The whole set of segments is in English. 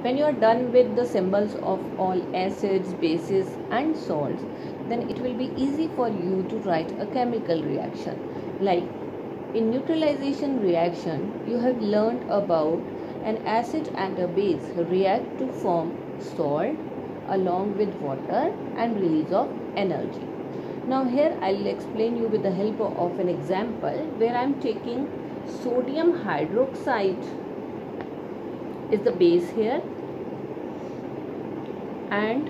When you are done with the symbols of all acids, bases and salts, then it will be easy for you to write a chemical reaction. Like in neutralization reaction, you have learned about an acid and a base react to form salt along with water and release of energy. Now here I will explain you with the help of an example where I am taking sodium hydroxide is the base here and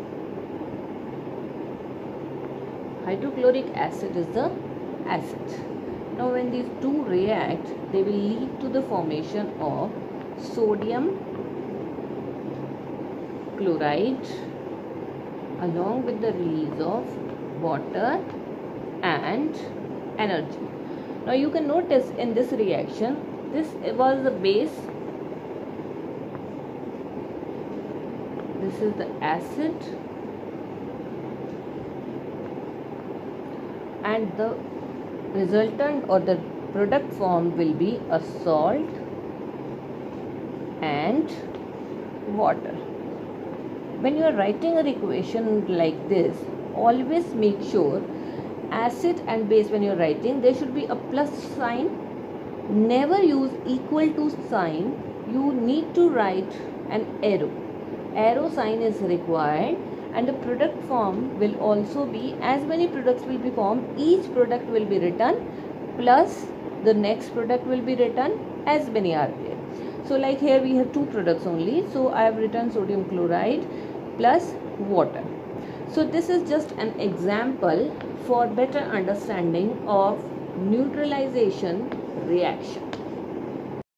hydrochloric acid is the acid. Now when these two react, they will lead to the formation of sodium chloride along with the release of water and energy. Now you can notice in this reaction, this was the base, this is the acid, and the resultant or the product formed will be a salt and water. When you are writing an equation like this, always make sure acid and base, when you are writing, there should be a plus sign. Never use equal to sign. You need to write an arrow. Arrow sign is required, and the product form will also be, as many products will be formed, each product will be written plus the next product will be written, as many are there. So like here we have two products only, so I have written sodium chloride plus water. So this is just an example for better understanding of neutralization reaction.